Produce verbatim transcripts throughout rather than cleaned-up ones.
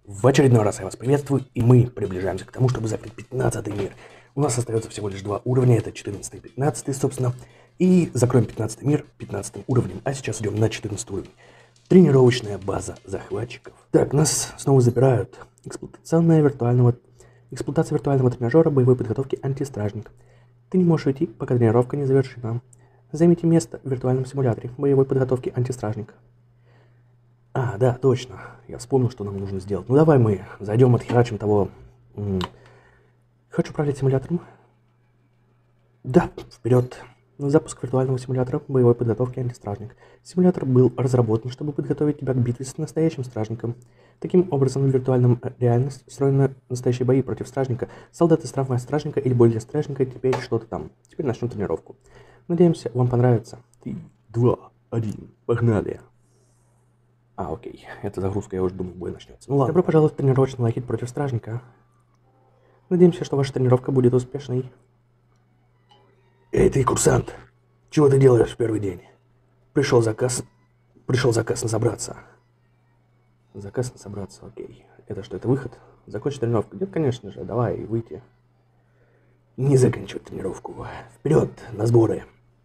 В очередной раз я вас приветствую, и мы приближаемся к тому, чтобы закрыть пятнадцатый мир. У нас остается всего лишь два уровня, это четырнадцатый и пятнадцатый, собственно. И закроем пятнадцатый мир пятнадцатым уровнем, а сейчас идем на четырнадцатый уровень. Тренировочная база захватчиков. Так, нас снова забирают. Эксплуатационная виртуального... Эксплуатация виртуального тренажера боевой подготовки антистражник. Ты не можешь уйти, пока тренировка не завершена. Займите место в виртуальном симуляторе боевой подготовки антистражника. А, да, точно. Я вспомнил, что нам нужно сделать. Ну давай мы зайдем, отхерачим того... М- Хочешь управлять симулятором? Да, вперед. Запуск виртуального симулятора боевой подготовки антистражник. Симулятор был разработан, чтобы подготовить тебя к битве с настоящим стражником. Таким образом, в виртуальном реальности устроены настоящие бои против стражника. Солдаты с травмой стражника или более стражника, теперь что-то там. Теперь начнем тренировку. Надеемся, вам понравится. Три, два, один, погнали. А, окей, это загрузка, я уже думал, бой начнется. Ну ладно. Добро пожаловать в тренировочный лагерь против стражника. Надеемся, что ваша тренировка будет успешной. Эй, ты, курсант, чего ты делаешь в первый день? Пришел заказ... Пришел заказ на собраться. Заказ на собраться, окей. Это что, это выход? Закончить тренировку? Нет, конечно же, давай, выйти. Не заканчивать тренировку. Вперед, на сборы.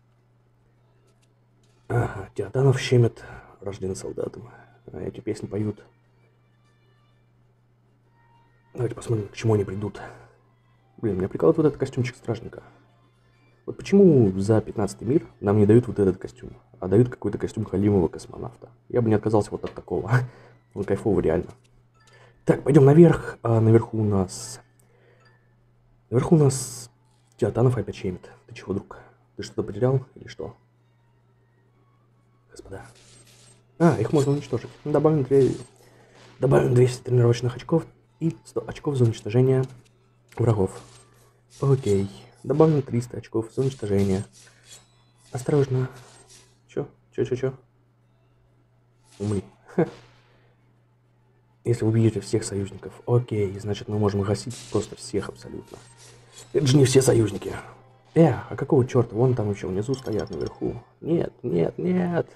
Ага, Теотанов щемит рожденным солдатом. А эти песни поют. Давайте посмотрим, к чему они придут. Блин, меня прикалывает вот этот костюмчик стражника. Вот почему за пятнадцатый мир нам не дают вот этот костюм, а дают какой-то костюм халимового космонавта? Я бы не отказался вот от такого. Он кайфовый реально. Так, пойдем наверх. А наверху у нас... Наверху у нас Теотанов опять щемит. Ты чего, друг? Ты что-то потерял или что? Господа. А, их можно уничтожить. Добавим, две... Добавим двести тренировочных очков и сто очков за уничтожение врагов. Окей. Добавим триста очков за уничтожение. Осторожно. Чё? Чё, чё, чё? Умри. Ха. Если вы убьете всех союзников. Окей, значит мы можем гасить просто всех абсолютно. Это же не все союзники. Э, а какого черта? Вон там еще внизу стоят, наверху. Нет, нет, нет.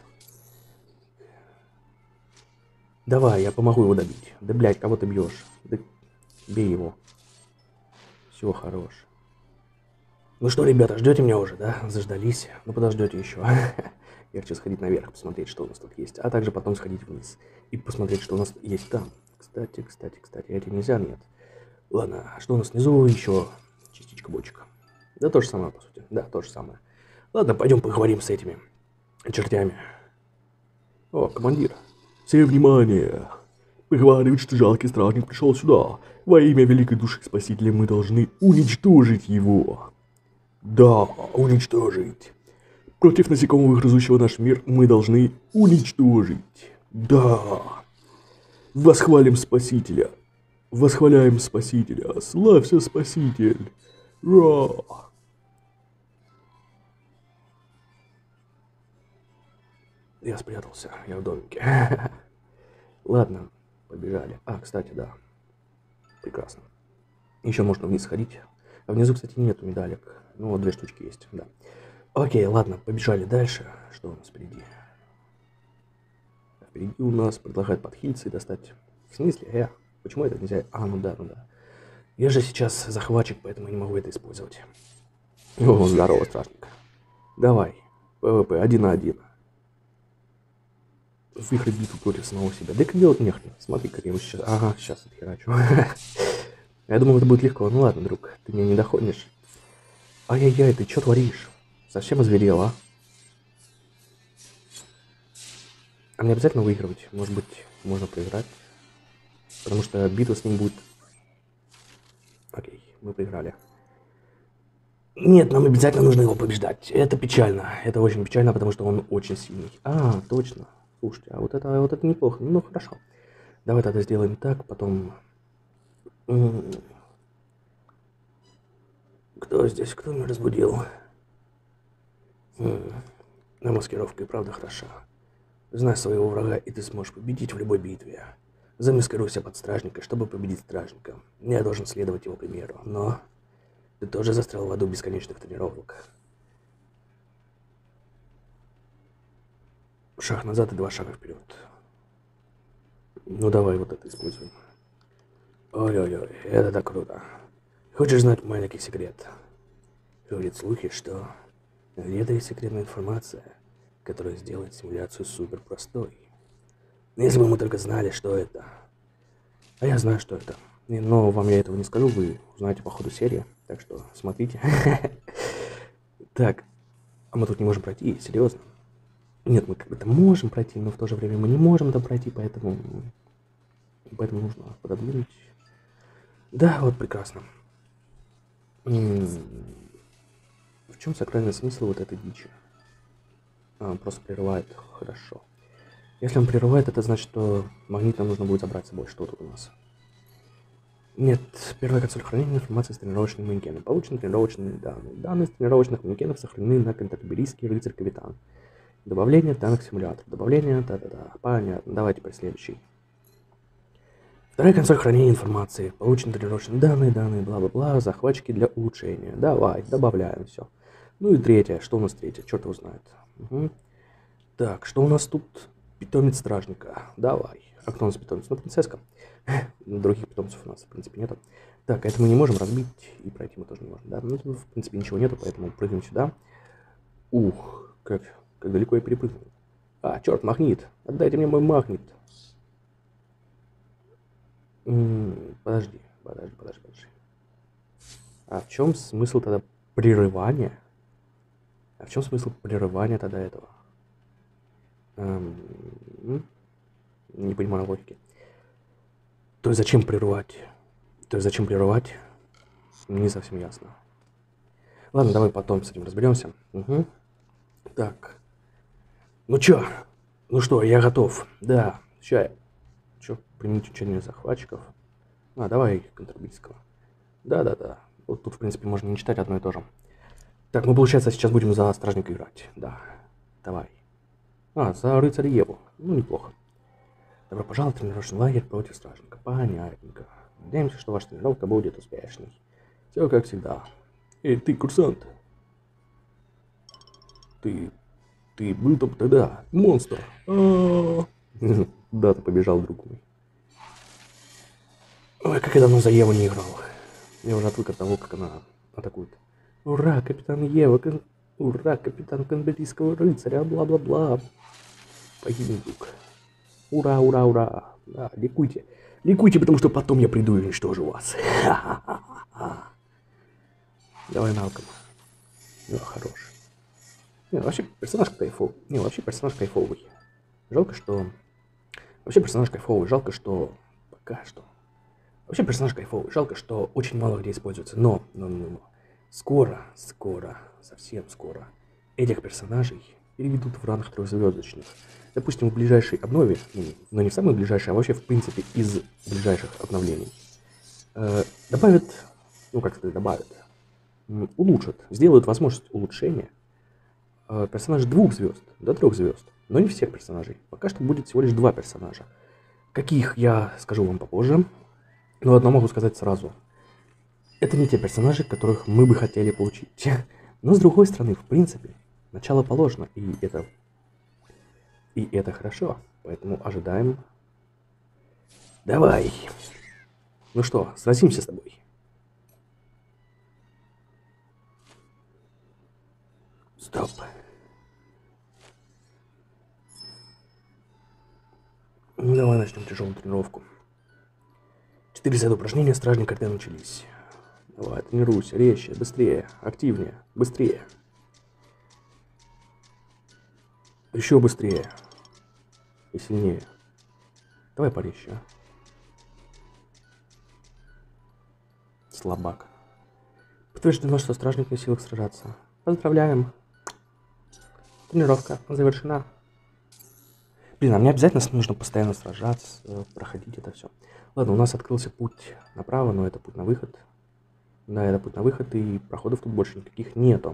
Давай, я помогу его добить. Да, блядь, кого ты бьешь? Да бей его. Все, хорош. Ну что, ребята, ждете меня уже, да? Заждались? Ну подождете еще. Я хочу сходить наверх, посмотреть, что у нас тут есть. А также потом сходить вниз. И посмотреть, что у нас есть там. Кстати, кстати, кстати, эти нельзя, нет. Ладно, что у нас внизу еще? Частичка бочек. Да то же самое, по сути. Да, то же самое. Ладно, пойдем поговорим с этими чертями. О, командир. Все внимание! Поговаривают, что жалкий стражник пришел сюда. Во имя великой души спасителя мы должны уничтожить его. Да, уничтожить. Против насекомого, грызущего наш мир, мы должны уничтожить. Да. Восхвалим Спасителя. Восхваляем Спасителя. Славься, Спаситель. Ра. Я спрятался, я в домике. Ладно, побежали. А, кстати, да. Прекрасно. Еще можно вниз сходить. А внизу, кстати, нету медалек. Ну, вот две штучки есть, да. Окей, ладно, побежали дальше. Что у нас впереди? Впереди у нас предлагают подхилиться и достать... В смысле? Э, почему это нельзя? А, ну да, ну да. Я же сейчас захватчик, поэтому я не могу это использовать. О, здорово, стражник. Давай, ПВП, один на один. Выиграть битву против самого себя. Да как делать нехрен. Смотри, как я его сейчас... Ага, сейчас отхерачу. Я думал, это будет легко. Ну ладно, друг, ты меня не доходишь. Ай-яй-яй, ты что творишь? Совсем озверел, а? А мне обязательно выигрывать? Может быть, можно проиграть? Потому что битва с ним будет... Окей, мы проиграли. Нет, нам обязательно нужно его побеждать. Это печально. Это очень печально, потому что он очень сильный. А, точно. Слушайте, а вот это, вот это неплохо. Ну, хорошо. Давай тогда сделаем так, потом... Кто здесь? Кто меня разбудил? А маскировка и правда хороша. Знай своего врага, и ты сможешь победить в любой битве. Замаскируйся под стражника, чтобы победить стражника. Я должен следовать его примеру, но... Ты тоже застрял в аду бесконечных тренировок. Шаг назад и два шага вперед. Ну давай вот это используем. Ой-ой-ой, это так круто. Хочешь знать маленький секрет? Ходят слухи, что где-то есть секретная информация, которая сделает симуляцию супер простой. Если бы мы только знали, что это. А я знаю, что это. И- Но вам я этого не скажу, вы узнаете по ходу серии. Так что смотрите. Так, а мы тут не можем пройти, серьезно? Нет, мы как бы там можем пройти, но в то же время мы не можем там пройти, поэтому... Поэтому нужно пододвинуть. Да, вот прекрасно. М, В чем сакральный смысл вот этой дичи? А, он просто прерывает. Хорошо. Если он прерывает, это значит, что магнит нам нужно будет забрать с собой. Что тут у нас? Нет, первая консоль хранения информации с тренировочным манекеном. Получены тренировочные данные. Данные с тренировочных манекенов сохранены на Кантарберийский рыцарь-капитан. Добавление данных симулятора. Добавление, да-да-да, понятно. Давайте по следующей. Вторая консоль хранения информации. Получены тренировочные данные, данные, бла-бла-бла, захватчики для улучшения. Давай, добавляем все. Ну и третья. Что у нас третья? Черт его знает. Угу. Так, что у нас тут? Питомец стражника. Давай. А кто у нас питомец? Ну, принцесска. Других питомцев у нас, в принципе, нету. Так, это мы не можем разбить, и пройти мы тоже не можем, да? Ну, тут, в принципе, ничего нету, поэтому прыгаем сюда. Ух, как, как далеко я перепрыгнул. А, черт, магнит. Отдайте мне мой магнит. М, Подожди, подожди, подожди, подожди. А в чем смысл тогда прерывания? А в чем смысл прерывания тогда этого? Эм, м, Не понимаю логики. То есть зачем прерывать? То есть зачем прерывать? Не совсем ясно. Ладно, давай потом с этим разберемся. Угу. Так. Ну чё? Ну что, я готов. Да. Ща. Чё? Применить учение захватчиков. А, давай Контрабийского. Да-да-да. Вот тут, в принципе, можно не читать одно и то же. Так, мы, получается, сейчас будем за стражника играть. Да. Давай. А, за рыцаря Еву. Ну, неплохо. Добро пожаловать в тренировочный лагерь против стражника. Понятненько. Надеемся, что ваша тренировка будет успешной. Все как всегда. Эй, ты, курсант. Ты... Ты был там тогда. Монстр. Да, ты побежал, друг мой. Ой, как я давно за Еву не играл. Я уже отвык от того, как она атакует. Ура, капитан Ева. Кон... Ура, капитан Конбелийского рыцаря. Бла-бла-бла. Погибнет, друг. Ура, ура, ура. Да, ликуйте. Ликуйте, потому что потом я приду и уничтожу вас. Давай, Малком. Ну, хорош. Не, вообще персонаж кайфовый. Не, вообще персонаж кайфовый. Жалко, что... Вообще персонаж кайфовый. Жалко, что... Пока что. Вообще персонаж кайфовый. Жалко, что очень мало где используется. Но, но, но, но. Скоро, скоро, совсем скоро этих персонажей переведут в ранг трехзвездочных. Допустим, в ближайшей обнове, ну, но не в самой ближайшей, а вообще, в принципе, из ближайших обновлений, э, добавят, ну, как сказать, добавят, м, улучшат, сделают возможность улучшения э, персонажей двух звезд до трех звезд, но не всех персонажей. Пока что будет всего лишь два персонажа. Каких, я скажу вам попозже, но одно могу сказать сразу. Это не те персонажи, которых мы бы хотели получить. Но с другой стороны, в принципе, начало положено, и это, и это хорошо. Поэтому ожидаем. Давай. Ну что, сразимся с тобой. Стоп. Ну давай начнем тяжелую тренировку. Четыре упражнения стражника когда начались. Давай, тренируйся, резче, быстрее, активнее, быстрее. Еще быстрее. И сильнее. Давай порезче, а. Слабак. Подтверждено, что стражник не в силах сражаться. Поздравляем. Тренировка завершена. Блин, а мне обязательно нужно постоянно сражаться, проходить это все. Ладно, у нас открылся путь направо, но это путь на выход. Да, это путь на выход, и проходов тут больше никаких нету.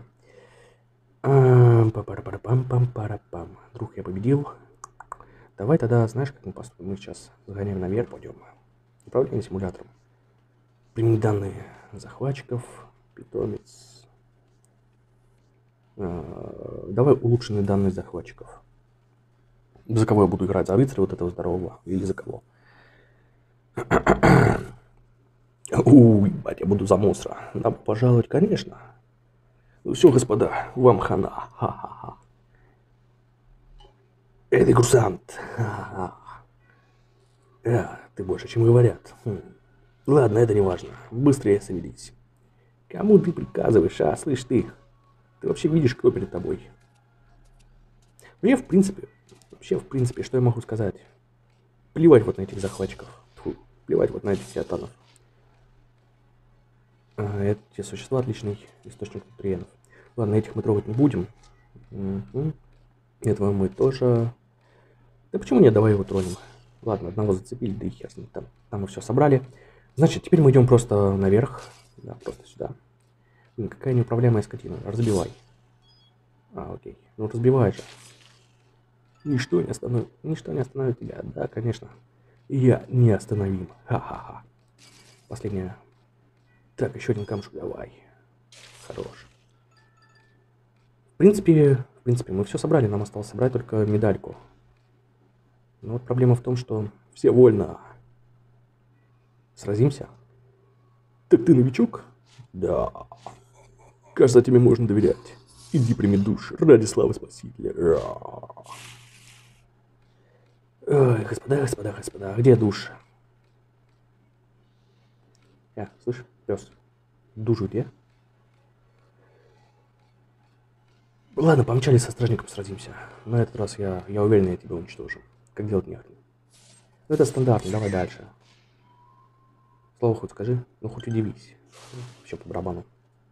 Пам-пам-пам-пам-пам. Друг, я победил. Давай тогда, знаешь, как мы поступим? Мы сейчас загоняем наверх, пойдем. Управление симулятором. Применить данные захватчиков. Питомец. А, давай улучшенные данные захватчиков. За кого я буду играть? За рыцаря вот этого здорового? Или за кого? Уй, ебать, я буду за монстра. Добро пожаловать, конечно. Ну все, господа, вам хана. Ха-ха-ха. Эй, ты курсант. Ха-ха. А, ты больше, чем говорят. Хм. Ладно, это не важно. Быстрее садись. Кому ты приказываешь, а? Слышь ты. Ты вообще видишь, кто перед тобой? Ну я в принципе, вообще в принципе, что я могу сказать? Плевать вот на этих захватчиков. Тьфу, плевать вот на этих сиатанов. А, эти существа отличный источник нутриентов. Ладно, этих мы трогать не будем. Угу. Этого мы тоже... Да почему нет, давай его тронем. Ладно, одного зацепили, да и хер с ним. Там, там мы все собрали. Значит, теперь мы идем просто наверх. Да, просто сюда. Блин, какая неуправляемая скотина. Разбивай. А, окей. Ну разбивай же. Ничто не остановит, ничто не остановит тебя. Да, конечно. Я неостановим. Ха-ха-ха. Последняя. Так, еще один камушек давай. Хорош. В принципе, в принципе, мы все собрали. Нам осталось собрать только медальку. Но вот проблема в том, что все вольно. Сразимся? Так ты новичок? Да. Кажется, тебе можно доверять. Иди прими душ ради славы Спасителя. Ой, господа, господа, господа, где душ? Я, слышь, пес, душ где? Ладно, помчали со стражником сразимся. На этот раз я, я уверен, я тебя уничтожу. Как делать нехрен. Ну это стандартно, давай дальше. Слово хоть скажи, ну хоть удивись. Все по барабану.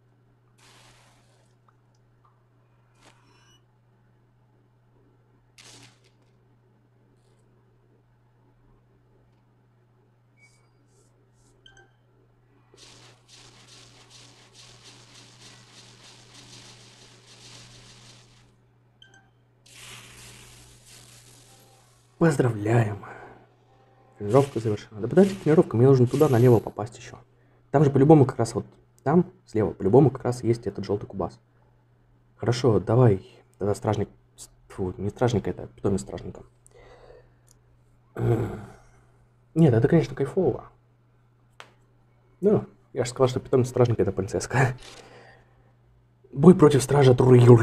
Поздравляем. Тренировка завершена. Да подожди, тренировка, мне нужно туда налево попасть еще. Там же по-любому как раз вот там, слева, по-любому как раз есть этот желтый кубас. Хорошо, давай. Тогда стражник... Фу, не стражник, это питомец стражника. Нет, это, конечно, кайфово. Ну, я же сказал, что питомец стражника это принцесска. Бой против стража.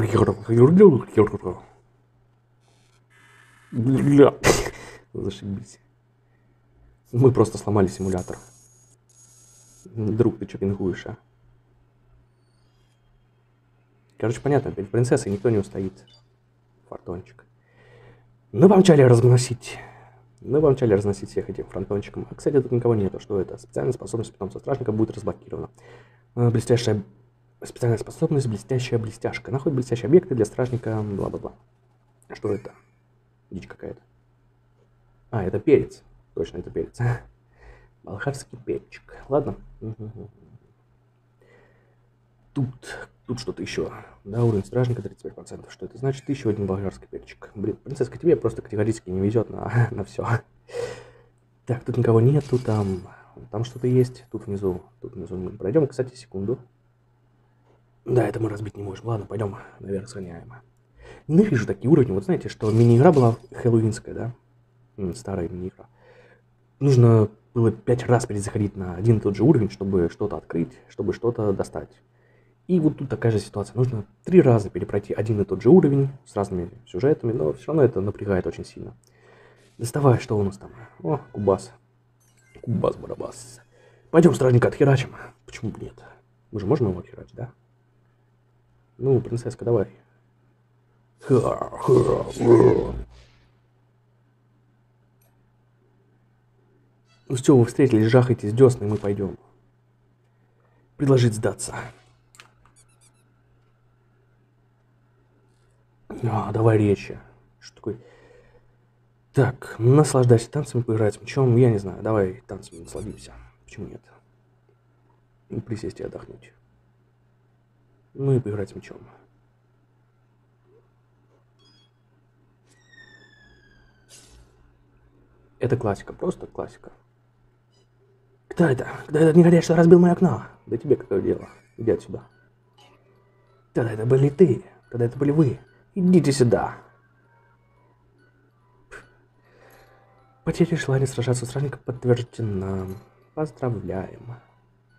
Зашибись. Мы просто сломали симулятор. Друг, ты что пингуешь, а? Короче, понятно, перед принцессой никто не устоит. Фартончик. Ну, помчали разносить. Ну, помчали разносить всех этим фронтончиком. А, кстати, тут никого нету. Что это? Специальная способность питомца стражника будет разблокирована. Блестящая... Специальная способность, блестящая блестяшка. Находит блестящие объекты для стражника, бла-бла-бла. Что это? Дичь какая-то. А, это перец. Точно, это перец. Балхарский перчик. Ладно. Тут, тут что-то еще. Да, уровень стражника тридцать пять процентов. Что это значит? Еще один болгарский перчик. Блин, принцесска, тебе просто категорически не везет на, на все. Так, тут никого нету, там, там что-то есть. Тут внизу, тут внизу мы пройдем. Кстати, секунду. Да, это мы разбить не можем. Ладно, пойдем наверх сгоняем. Ненавижу такие уровни. Вот знаете, что мини-игра была хэллоуинская, да? М, старая мини-игра. Нужно было пять раз перезаходить на один и тот же уровень, чтобы что-то открыть, чтобы что-то достать. И вот тут такая же ситуация. Нужно три раза перепройти один и тот же уровень с разными сюжетами, но все равно это напрягает очень сильно. Доставай, что у нас там? О, кубас. Кубас-барабас. Пойдем стражника отхерачим. Почему бы нет? Мы же можем его отхерачить, да? Ну, принцесска, давай. Ну все, вы встретились, жахайтесь десны, и мы пойдем. Предложить сдаться. А, давай речи. Что такое? Так, наслаждайся танцами, поиграть с мячом. Я не знаю, давай танцами насладимся. Почему нет? И присесть и отдохнуть. Ну и поиграть с мячом. Это классика, просто классика. Кто это? Кто этот негодяй, что разбил мое окно? Да тебе какое дело? Иди отсюда. Тогда это были ты. Тогда это были вы. Идите сюда. Потеря желания сражаться с стражником подтверждена. Поздравляем.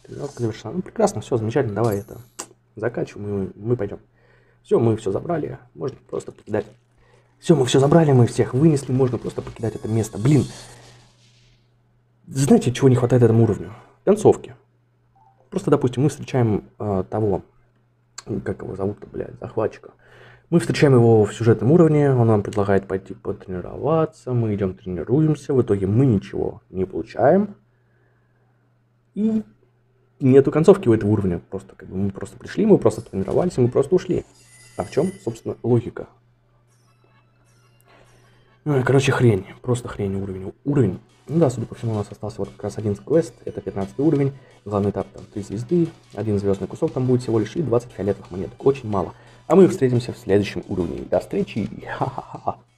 Тренировка завершена. Ну, прекрасно, все, замечательно, давай это заканчиваем, мы, мы пойдем. Все, мы все забрали, можно просто покидать. Все, мы все забрали, мы всех вынесли, можно просто покидать это место. Блин, знаете, чего не хватает этому уровню? Концовки. Просто, допустим, мы встречаем э, того, как его зовут-то, блядь, захватчика. Мы встречаем его в сюжетном уровне, он нам предлагает пойти потренироваться, мы идем тренируемся, в итоге мы ничего не получаем. И нету концовки у этого уровня, просто как бы мы просто пришли, мы просто тренировались, и мы просто ушли. А в чем, собственно, логика? Короче, хрень, просто хрень уровень. Уровень, ну да, судя по всему, у нас остался вот как раз один квест, это пятнадцатый уровень, главный этап там три звезды, один звездный кусок там будет всего лишь и двадцать фиолетовых монеток, очень мало. А мы встретимся в следующем уровне. До встречи, ха-ха-ха.